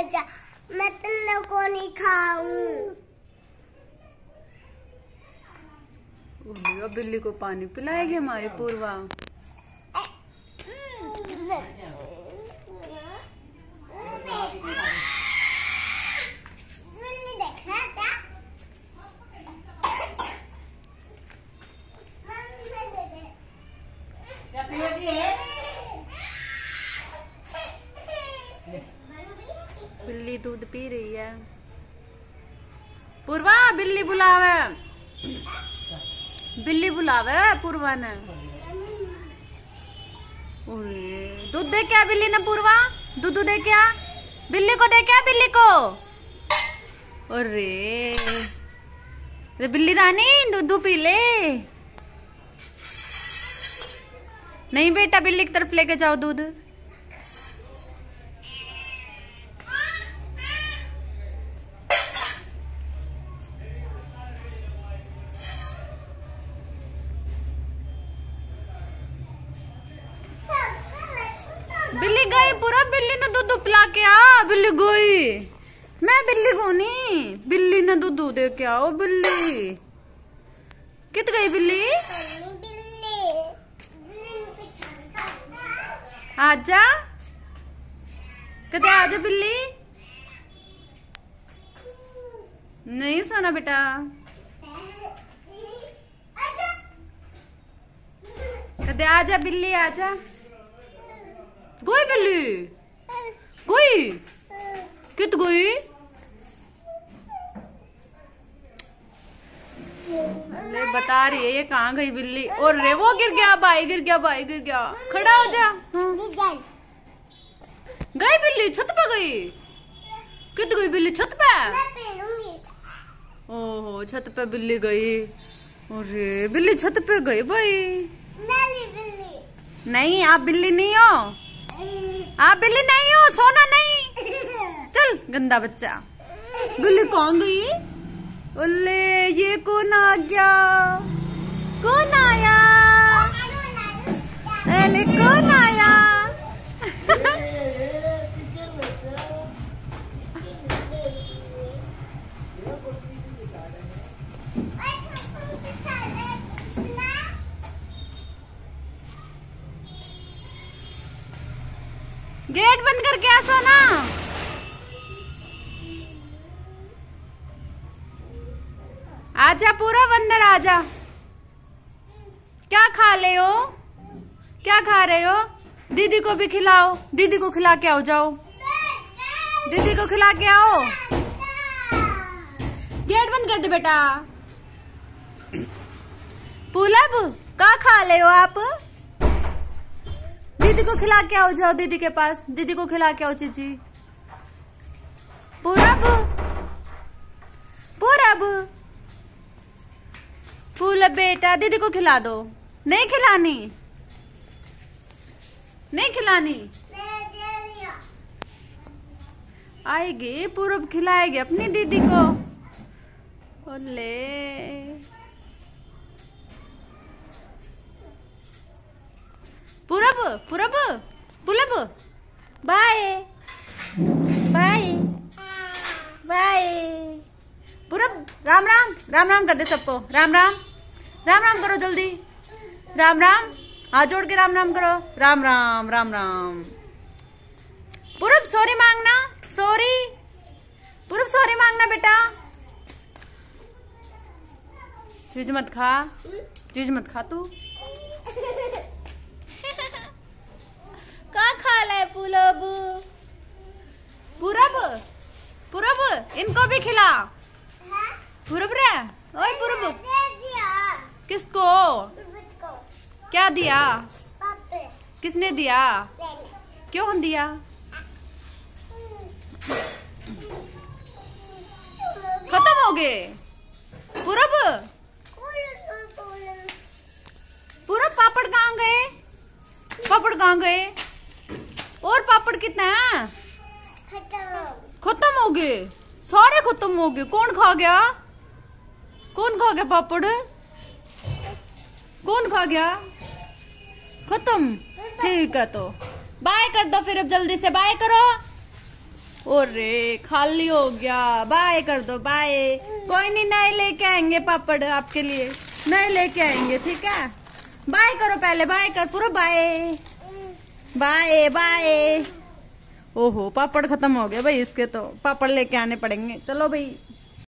जा, मैं तुम लोग को नहीं खाऊं। बिल्ली को पानी पिलाएगी हमारी पूर्वा। बिल्ली दूध पी रही है। पूर्वा बिल्ली बुलावे, बिल्ली बुलावे पूर्वा ने। दूध दे क्या बिल्ली ने? पूर्वा दूध दे क्या? बिल्ली को दे क्या? बिल्ली को। अरे बिल्ली रानी दूध पी ले। नहीं बेटा, बिल्ली की तरफ लेके जाओ दूध। बिल्ली गई पूरा, बिल्ली ने दूध पिला के आ। बिल्ली गई, मैं बिल्ली को नहीं, बिल्ली ने दूध दे के आओ। बिल्ली कित गई? बिल्ली आजा, कदे आजा बिल्ली। नहीं सोना बेटा, कदे आजा बिल्ली आजा। गोई बिल्ली गोई, कित गोई? ले बता रही है ये कहाँ गई बिल्ली। और रे वो गिर गया, भाई गिर गया, भाई गिर गया। खड़ा हो जा। गई बिल्ली, छत पे गई। कित गई बिल्ली? छत पे। ओहो, छत पे बिल्ली गई। अरे बिल्ली छत पे गई भाई। नहीं, आप बिल्ली नहीं हो, आप बिल्ली नहीं हो, सोना नहीं। चल गंदा बच्चा। बिल्ली कहाँ गई? ओले ये कौन आ गया? कौन आया? अरे कौन आया? गेट बंद करके आ सोना। आजा पूरब, अंदर आजा। क्या खा ले हो? क्या खा रहे हो? दीदी को भी खिलाओ, दीदी को खिला के आओ। जाओ दीदी को खिला के आओ। गेट बंद कर दे बेटा। पूरब क्या खा ले हो आप? दीदी को खिला के आओ, जाओ दीदी के पास, दीदी को खिला के आओ। चीची पूरब, पूरब, पूरब बेटा दीदी को खिला दो। नहीं खिलानी, नहीं खिलानी। आएगी पूरब, खिलाएगी अपनी दीदी को। ओले पूरब, पूरब, पूरब, बाय बाय बाय। पूरब राम राम, राम राम कर दे सबको। राम राम, राम राम करो जल्दी। राम राम, हाथ जोड़ के राम राम करो। राम राम, राम राम। पूरब सॉरी मांगना, सॉरी। पूरब सॉरी मांगना बेटा। चीज मत खा, चीज मत खा तू। क्या खा ले पूरब? पूरब, पूरब इनको भी खिला। पूरब रे, ओए पूरब। किसको? क्या दिया? किसने दिया? क्यों दिया? खत्म हो गए पूरब। पूरब पापड़ कहाँ गए? पापड़ कहाँ गए? और पापड़ कितना है? खत्म हो गए, सारे खत्म हो गए। कौन खा गया? कौन खा गया पापड़? कौन खा गया? खत्म। ठीक है तो बाय कर दो फिर, अब जल्दी से बाय करो। ओरे खाली हो गया। बाय कर दो, बाय। कोई नहीं, नए लेके आएंगे पापड़ आपके लिए, नए लेके आएंगे, ठीक है। बाय करो, पहले बाय कर, पूरा बाय बाय बाय। ओहो पापड़ खत्म हो गए भाई इसके, तो पापड़ लेके आने पड़ेंगे। चलो भाई।